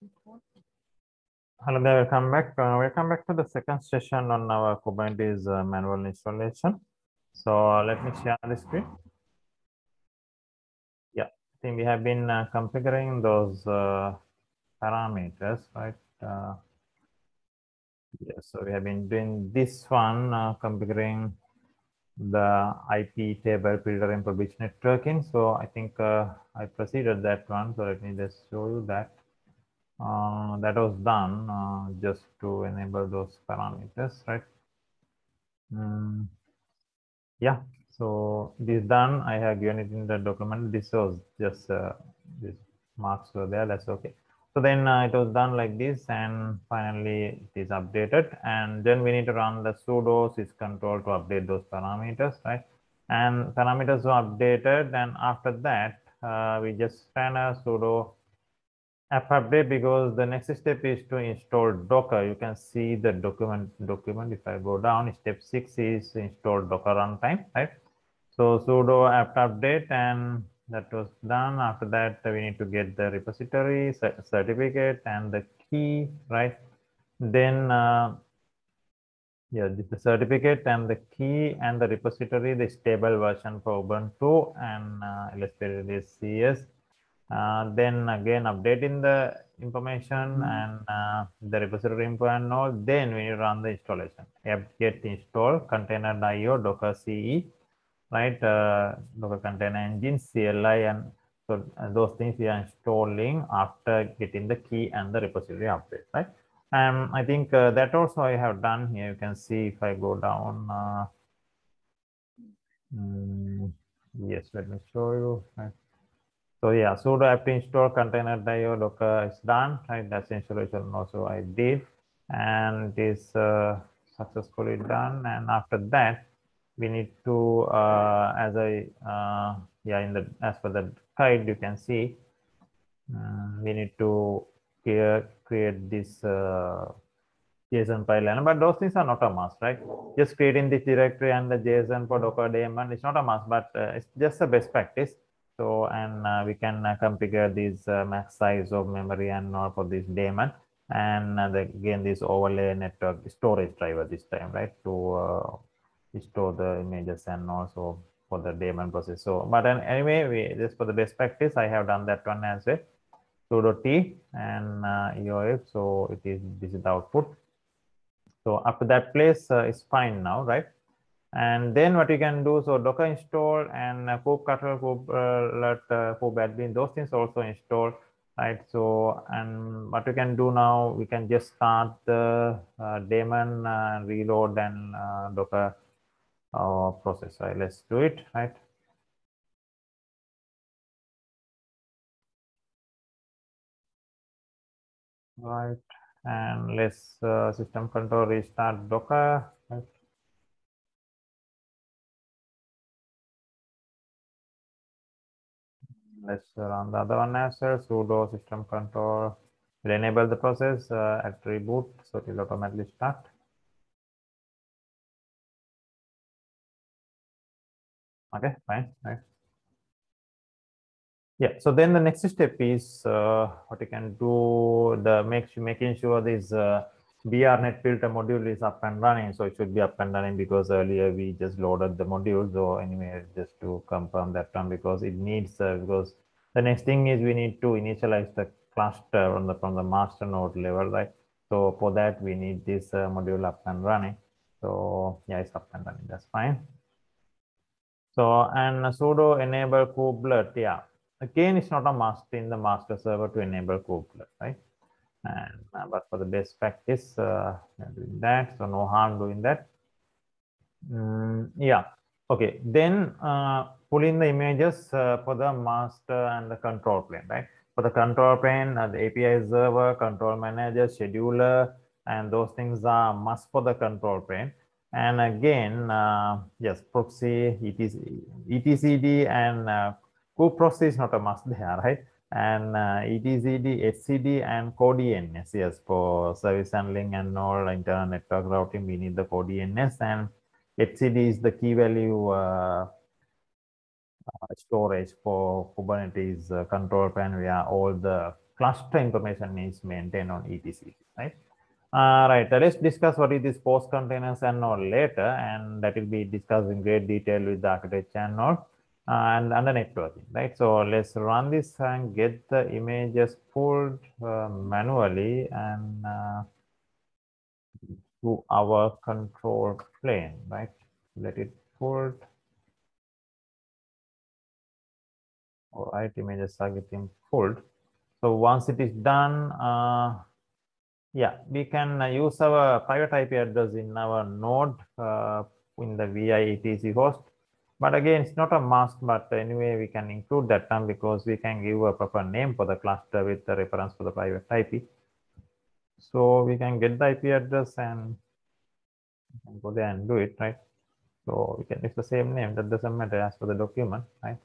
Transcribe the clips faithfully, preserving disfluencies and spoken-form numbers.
Hello there, welcome back. Uh, welcome back to the second session on our Kubernetes uh, manual installation. So uh, let me share the screen. Yeah, I think we have been uh, configuring those uh, parameters, right? Uh, yeah, so we have been doing this one, uh, configuring the I P table filter and publish networking. So I think uh, I proceeded that one. So let me just show you that. Uh, that was done uh, just to enable those parameters, right? Mm, yeah, so this done. I have given it in the document. This was just uh, this marks were there. That's okay. So then uh, it was done like this, and finally it is updated. And then we need to run the sudo syscontrol to update those parameters, right? And parameters were updated, and after that uh, we just ran a sudo app update, because the next step is to install Docker. You can see the document document. If I go down, step six is install Docker runtime, right? So sudo apt update, and that was done. After that, we need to get the repository certificate and the key, right? Then uh, yeah, the certificate and the key and the repository, the stable version for Ubuntu and uh, illustrated is C S. Uh, then again updating the information and uh, the repository info and all. Then we need to run the installation. Apt-get install container.io docker C E, right? Uh, Docker container engine, C L I, and so uh, those things we are installing after getting the key and the repository update, right? And I think uh, that also I have done here. You can see if I go down. Uh, mm, yes, let me show you. Right? So yeah, sudo apt install container.io docker is done, right? That's installation also I did, and it is uh, successfully done. And after that, we need to, uh, as I, uh, yeah, in the as for the guide, you can see, um, we need to create, create this uh, JSON file, but those things are not a must, right? Just creating this directory and the JSON for Docker daemon is not a must, but uh, it's just a best practice. So, and uh, we can uh, configure this uh, max size of memory and all for this daemon. And uh, the, again, this overlay network storage driver this time, right? To uh, store the images and also for the daemon process. So, but then anyway, we just for the best practice, I have done that one as well. Sudo T and uh, E O F. So it is, this is the output. So after that place uh, is fine now, right? And then what you can do, so Docker install and uh, kubectl, kubelet, uh, kubadmin, those things also install, right? So, and what you can do now, we can just start the uh, daemon uh, reload and uh, Docker uh, process, right? Let's do it, right? Right, and let's uh, system control restart Docker, right? Let's run the other one as well. Sudo system control will enable the process uh, at reboot, so it will automatically start. Okay, fine, right? Yeah. So then the next step is uh, what you can do. The make making sure this uh, B R net filter module is up and running. So it should be up and running because earlier we just loaded the module. So anyway, just to confirm that one, because it needs uh, because the next thing is we need to initialize the cluster on the from the master node level, right? So for that we need this uh, module up and running. So yeah, it's up and running. That's fine. So and sudo enable kubelet, yeah. Again, it's not a must in the master server to enable kubelet, right? And uh, but for the best practice, uh, doing that, so no harm doing that. Mm, yeah. Okay. Then uh, pull in the images uh, for the master and the control plane, right? For the control plane, uh, the A P I server, control manager, scheduler, and those things are must for the control plane. And again, uh, yes, proxy, etcd, and uh, kubeproxy is not a must there, right? And uh, etcd, etcd, and codens, yes, for service handling and all internal network routing, we need the codens, and etcd is the key value uh, storage for Kubernetes uh, control plane, where all the cluster information is maintained on E T C, right? Uh, right, uh, let's discuss what is this post containers and node later, and that will be discussed in great detail with the architecture and node uh, and under networking, right? So let's run this and get the images pulled uh, manually and uh, to our control plane, right? Let it pulled. All right, images are getting pulled. So once it is done, uh, yeah, we can uh, use our private I P address in our node uh, in the V I E T C host. But again, it's not a must, but anyway, we can include that term because we can give a proper name for the cluster with the reference for the private I P. So we can get the I P address and go there and do it, right? So we can use the same name, that doesn't matter as for the document, right?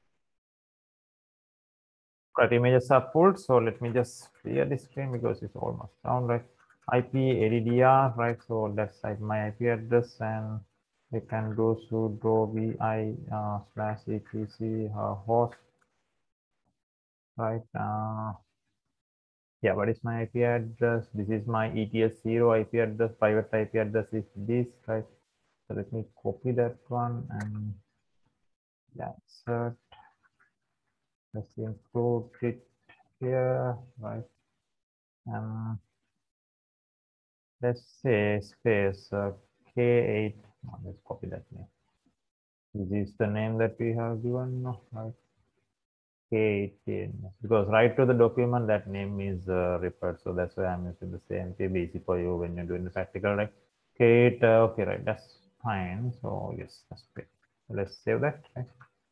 Right, images are pulled. So let me just clear the screen because it's almost down, right? I P A D D R, right? So that's like my I P address, and we can do sudo vi uh, slash etc uh, host, right? Uh, yeah, what is my I P address? This is my E T S zero I P address. Private I P address is this, right? So let me copy that one and yeah, insert. Let's include it here, right? And let's say space uh, K eight. Oh, let's copy that name. This is the name that we have given, no, right? K eighteen. Because right to the document, that name is uh, referred. So that's why I'm using the same K B C for you when you're doing the practical, right? K eight, uh, okay, right? That's fine. So yes, that's great. Let's save that, right?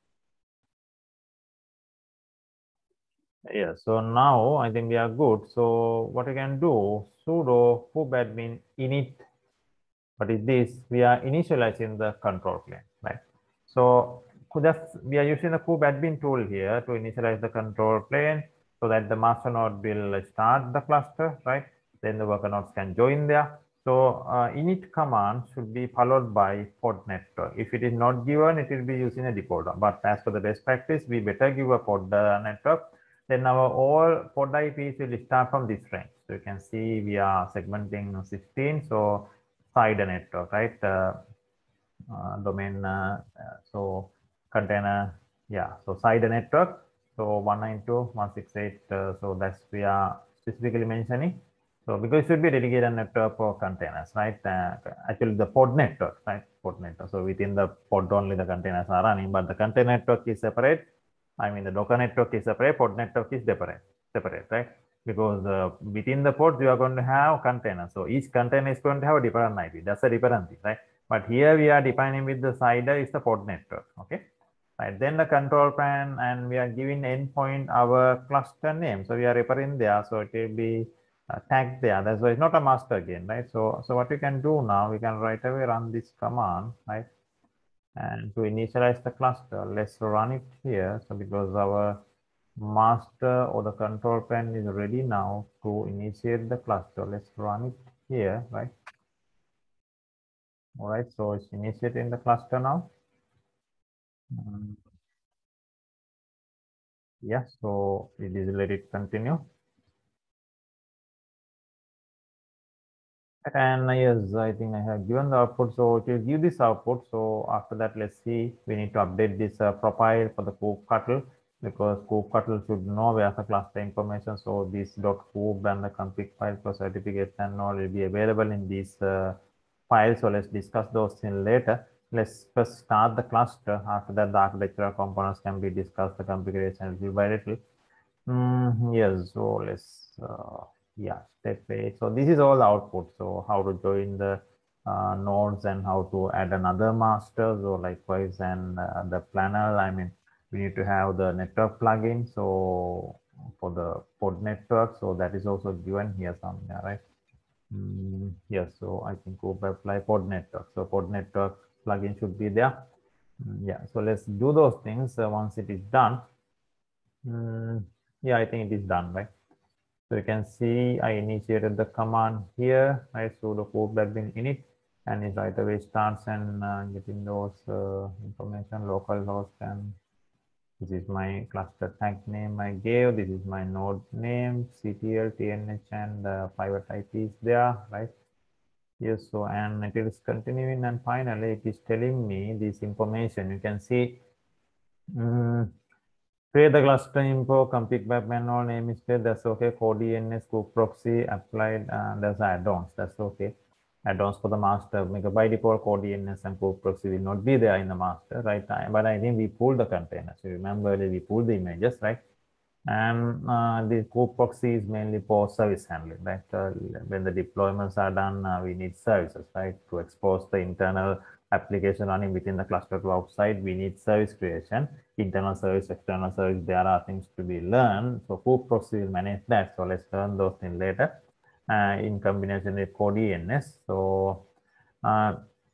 Yeah, so now I think we are good. So what we can do, sudo kubadmin init. What is this? We are initializing the control plane, right? So just we are using the kubadmin tool here to initialize the control plane so that the master node will start the cluster, right? Then the worker nodes can join there. So uh, init command should be followed by pod network. If it is not given, it will be using a decoder. But as for the best practice, we better give a pod uh, network. Then our all pod I Ps will start from this range. So you can see we are segmenting sixteen. So side network, right? Uh, uh, domain, uh, so container, yeah. So side network. So one ninety-two dot one sixty-eight. Uh, so that's we are specifically mentioning. So because it should be dedicated network for containers, right? Uh, actually, the pod network, right? Pod network. So within the pod only the containers are running, but the container network is separate. I mean, the Docker network is separate. Pod network is separate, separate, right? Because uh, within the pods you are going to have containers. So each container is going to have a different I P. That's a different thing, right? But here we are defining with the CIDR is the pod network. Okay. Right. Then the control plan, and we are giving endpoint our cluster name. So we are referring there. So it will be uh, tagged there. That's why it's not a master again, right? So, so what we can do now, we can right away run this command, right? And to initialize the cluster, let's run it here. So because our master or the control plane is ready now to initiate the cluster. Let's run it here, right? All right, so it's initiating the cluster now. Um, yeah, so it is let it continue. And yes, I think I have given the output. So it will give this output. So after that, let's see, we need to update this uh, profile for the kubectl because kubectl should know where the cluster information. So this .kube and the config file for certificates and all will be available in these uh, files. So let's discuss those in later. Let's first start the cluster. After that, the architectural components can be discussed, the configuration little by little. Mm, yes, so let's, uh, yeah, step eight. So this is all output. So how to join the uh, nodes and how to add another master. So likewise, and uh, the planner, I mean, we need to have the network plugin. So for the pod network, so that is also given here somewhere, right? Mm, yes, so I think go by apply pod network. So pod network plugin should be there. Mm, yeah, so let's do those things uh, once it is done. Mm, yeah, I think it is done, right? So you can see I initiated the command here, right? So the kubadmin init, and it right away starts and uh, getting those uh, information, local host and This is my cluster tag name I gave. This is my node name, C T L, T N H, and the private I P is there, right? Yes, so and it is continuing, and finally it is telling me this information. You can see um, create the cluster info, config by manual namespace, that's okay. Core D N S, kube proxy applied, and there's add-ons, that's okay. Add-ons for the master, because by default core D N S and kube proxy will not be there in the master, right? But I think we pulled the container. So remember we pulled the images, right? And uh, the kube proxy is mainly for service handling, right? Uh, when the deployments are done, uh, we need services, right? To expose the internal application running within the cluster to outside, we need service creation, internal service, external service. There are things to be learned. So kube proxy will manage that. So let's learn those things later uh, in combination with core D N S. So uh,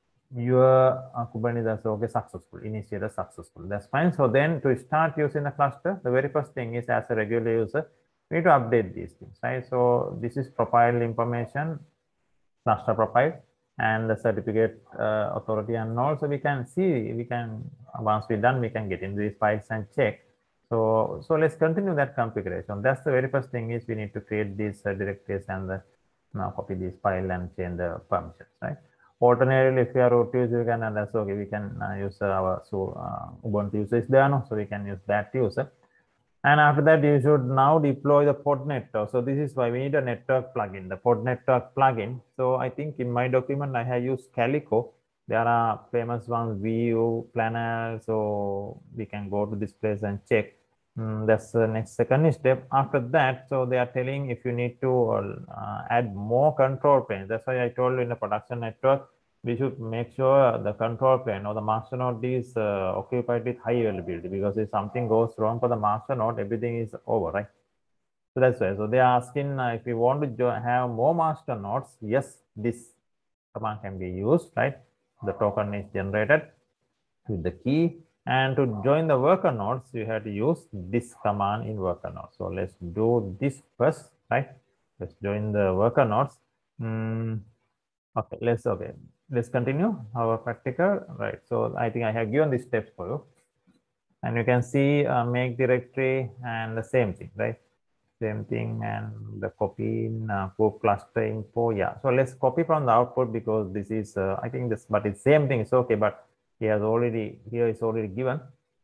your uh, Kubernetes is okay, successful, initiated successful. That's fine. So then to start using the cluster, the very first thing is as a regular user, we need to update these things, right? So this is profile information, cluster profile, and the certificate uh, authority, and also we can see, we can, once we're done, we can get into these files and check. So, so let's continue that configuration. That's the very first thing is we need to create these uh, directories and the, now copy this file and change the permissions, right? Ordinarily, if you are root user, you can, and that's okay, we can uh, use our, so uh, Ubuntu user is there, no? So we can use that user. And after that, you should now deploy the pod network. So this is why we need a network plugin, the pod network plugin. So I think in my document, I have used Calico. There are famous ones, Vue, Planner. So we can go to this place and check. Mm, that's the next second step. After that, so they are telling if you need to uh, add more control planes. That's why I told you in the production network, we should make sure the control plane or the master node is uh, occupied with high availability, because if something goes wrong for the master node, everything is over, right? So that's why. So they are asking uh, if you want to have more master nodes, yes, this command can be used, right? The token is generated with the key, and to join the worker nodes, you have to use this command in worker nodes. So let's do this first, right? Let's join the worker nodes. Mm, okay, let's okay. Let's continue our practical, right? So I think I have given these steps for you, and you can see uh, make directory and the same thing, right? Same thing, and the copy in uh, kube cluster info. Yeah, so let's copy from the output, because this is uh, I think this, but it's same thing. It's okay, but he has already here is already given.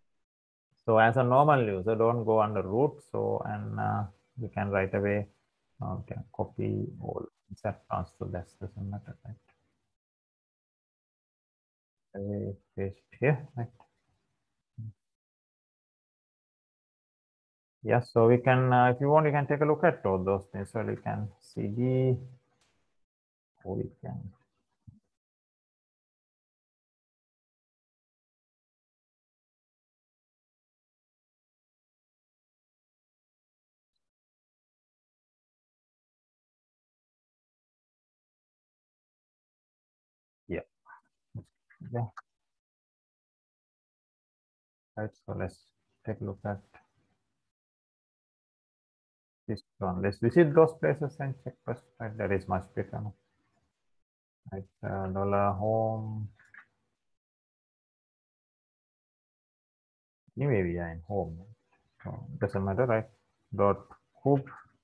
So as a normal user, don't go under root. So and uh, you can right away okay copy all that transfer. That doesn't matter, right? I paste here, right? Yes, so we can, uh, if you want, you can take a look at all those things. So you can C D, or we can. Yeah. Yeah. Right. So let's take a look at this one. Let's visit those places and check first. Right. That is much better. Right. Uh, dollar home. Anyway, we are in home. So doesn't matter, right? Dot kube.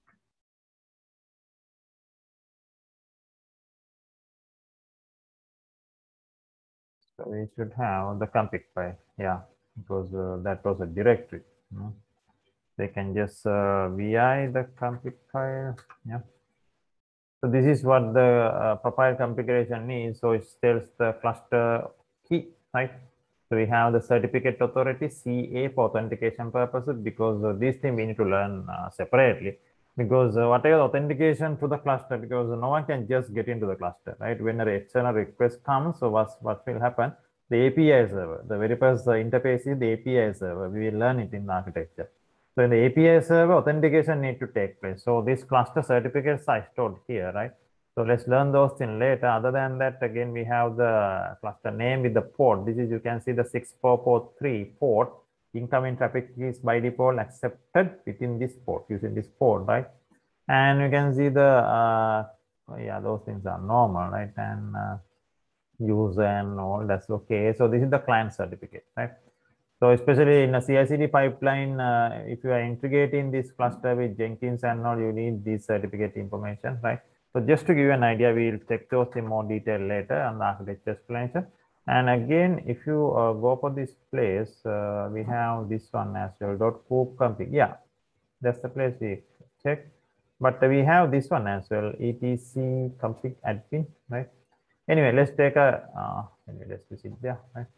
So we should have the config file. Yeah, because uh, that was a directory. Mm. They can just uh, vi the config file. Yeah. So this is what the uh, profile configuration is. So it tells the cluster key, right? So we have the certificate authority C A for authentication purposes, because uh, these things we need to learn uh, separately. Because uh, whatever authentication to the cluster, because no one can just get into the cluster, right? When an external request comes, so what, what will happen? The A P I server, the very first uh, interface is the A P I server. We will learn it in the architecture. So in the A P I server, authentication need to take place. So these cluster certificates are stored here, right? So let's learn those things later. Other than that, again, we have the cluster name with the port. This is, you can see the six four four three port. Incoming traffic is by default accepted within this port, using this port, right? And you can see the, uh, yeah, those things are normal, right? And uh, user and all, that's okay. So this is the client certificate, right? So especially in a C I C D pipeline, uh, if you are integrating this cluster with Jenkins and all, you need this certificate information, right? So just to give you an idea, we'll check those in more detail later on the architecture explanation. And again, if you uh, go for this place, uh, we have this one as well, dot .coop config. Yeah, that's the place we check. But we have this one as well, etc config admin, right? Anyway, let's take a, uh, anyway, let's visit there, right?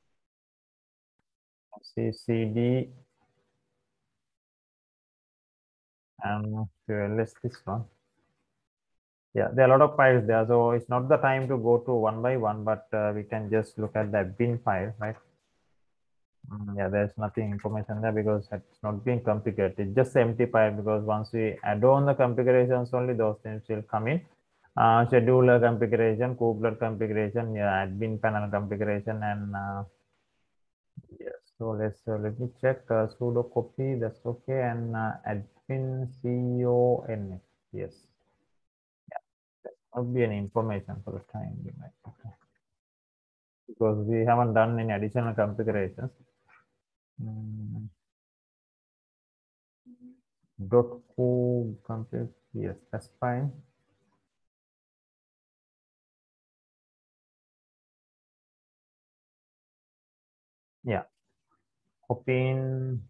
C C D and let's this one. Yeah, there are a lot of files there, so it's not the time to go to one by one, but uh, we can just look at the bin file, right? Mm, yeah, there's nothing information there because it's not being configured. It's just empty file because once we add on the configurations, only those things will come in. Uh, scheduler configuration, Kubler configuration, yeah, admin panel configuration, and uh, yes. So let's uh, let me check uh, sudo copy. That's okay, and uh, admin con. Yes. Not be any information for the time being, right? Because we haven't done any additional configurations. Mm, dot co config, yes, that's fine. Yeah, open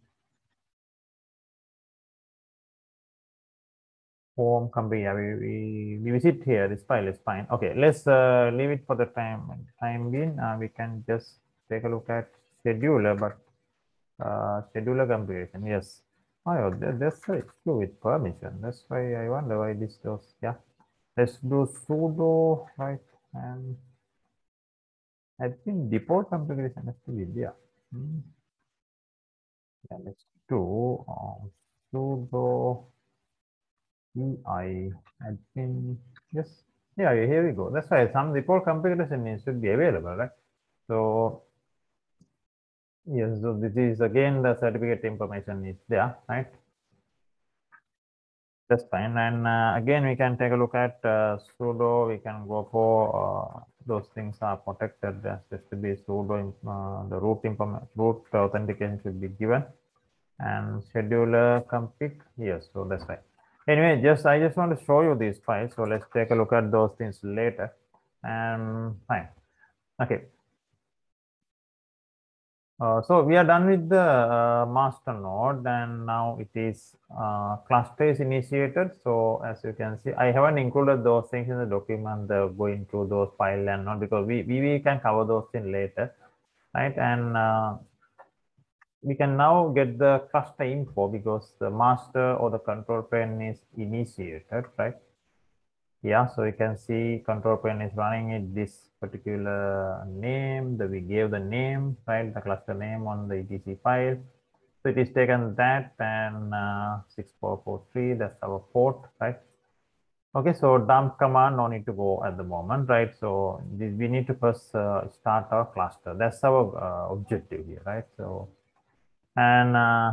home company. Yeah, we, we, we visit here. This file is fine. Okay, let's uh, leave it for the time time being. Uh, we can just take a look at scheduler, but uh, scheduler configuration. Yes. Oh, yeah, that's the issue with permission. That's why I wonder why this goes. Yeah. Let's do sudo, right? And I think depot configuration has to be there. Hmm. Yeah, let's do um, sudo ei admin. Yes. Yeah, here we go. That's why some depot configuration needs to be available, right? So yes, so this is again the certificate information is there, right? That's fine. And uh, again, we can take a look at uh, sudo. We can go for uh, those things are protected. There should be sudo. Uh, the root information, root authentication should be given, and scheduler config. Yes, so that's right. Anyway, just I just want to show you these files. So let's take a look at those things later. And fine. Okay. Uh, so we are done with the uh, master node, and now it is uh, cluster is initiated. So as you can see, I haven't included those things in the document, the going through those file and not because we, we, we can cover those things later, right? And uh, we can now get the cluster info because the master or the control plane is initiated, right? Yeah, so you can see control plane is running it this particular name that we gave the name, right? The cluster name on the etc file. So it is taken that and uh, six four four three, that's our port, right? Okay, so dump command, no need to go at the moment, right? So this, we need to first uh, start our cluster. That's our uh, objective here, right? So, and uh,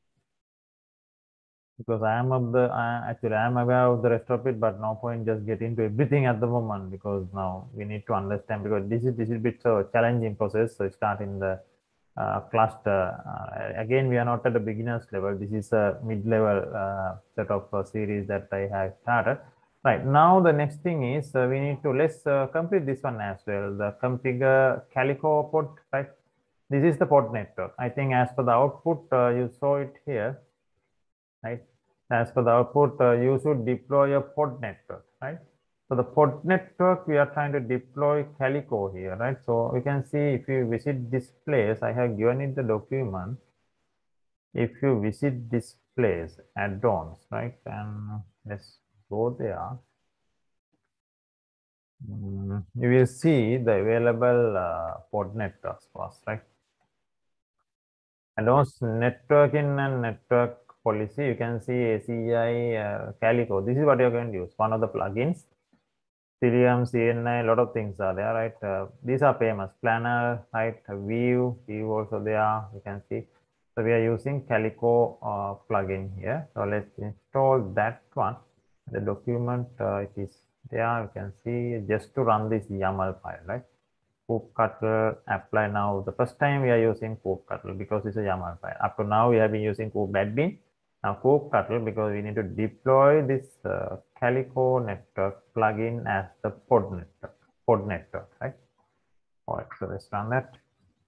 because I am of the uh, actually I am aware of the rest of it, but no point just get into everything at the moment because now we need to understand because this is this is a bit so challenging process. So start in the uh, cluster. Uh, again, we are not at the beginners level. This is a mid-level uh, set of uh, series that I have started. Right now, the next thing is uh, we need to let's uh, complete this one as well. The configure Calico port. Right, this is the port network. I think as per the output, uh, you saw it here right? As per the output, uh, you should deploy a pod network, right? So the pod network, we are trying to deploy Calico here, right? So we can see if you visit this place, I have given it the document. If you visit this place, add-ons, right? And let's go there. Mm, you will see the available uh, pod networks for us, right? Add-ons networking and network policy, you can see A C I uh, Calico. This is what you're going to use, one of the plugins. Cilium, C N I, a lot of things are there, right? Uh, these are famous. Planner, right? View, View also there, you can see. So we are using Calico uh, plugin here. So let's install that one. The document, uh, it is there, you can see just to run this YAML file, right? kubectl apply now. The first time we are using kubectl because it's a YAML file. Up to now we have been using kubadmin. Now kubectl because we need to deploy this uh, Calico network plugin as the pod network, pod network, right? All right, so let's run that.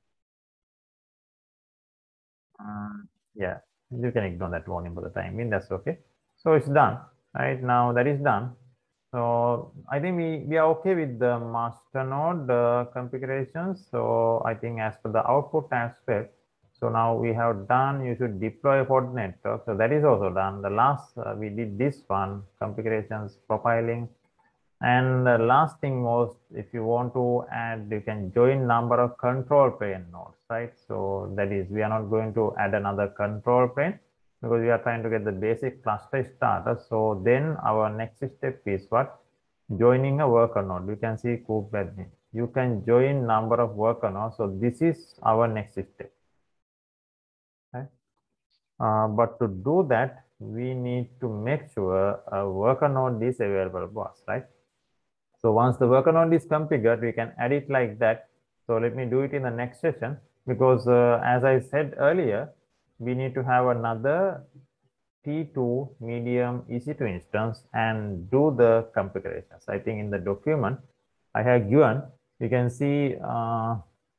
Um, yeah, you can ignore that warning for the time being. That's okay. So it's done. Right now that is done. So I think we, we are okay with the master node uh, configurations. So I think as per the output aspect, so now we have done, you should deploy a pod network. So that is also done. The last, uh, we did this one, configurations, profiling. And the last thing was, if you want to add, you can join number of control plane nodes, right? So that is, we are not going to add another control plane because we are trying to get the basic cluster started. So then our next step is what? Joining a worker node. You can see kubadmin. You can join number of worker nodes. So this is our next step. Okay. Uh, but to do that, we need to make sure a worker node is available for us, right? So once the worker node is configured, we can add it like that. So let me do it in the next session because uh, as I said earlier, we need to have another T two medium E C two instance and do the configurations. I think in the document I have given, you can see uh,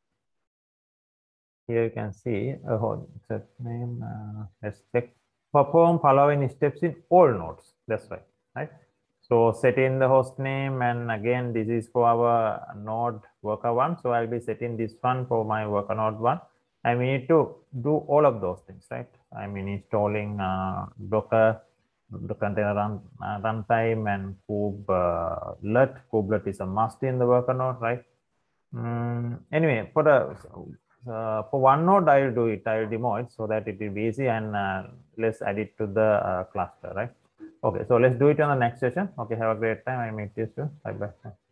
here you can see a whole set name. Uh, let's check. Perform following steps in all nodes. That's right, right? So set in the host name, and again, this is for our node worker one. So I'll be setting this one for my worker node one. And we need to do all of those things, right? I mean, installing uh, Docker, the container run uh, runtime, and kubelet. Kubelet is a must in the worker node, right? Mm, anyway, for the uh, for one node, I'll do it. I'll demo it so that it will be easy, and uh, let's add it to the uh, cluster, right? Okay, so let's do it on the next session. Okay, have a great time. I meet you soon. Bye bye.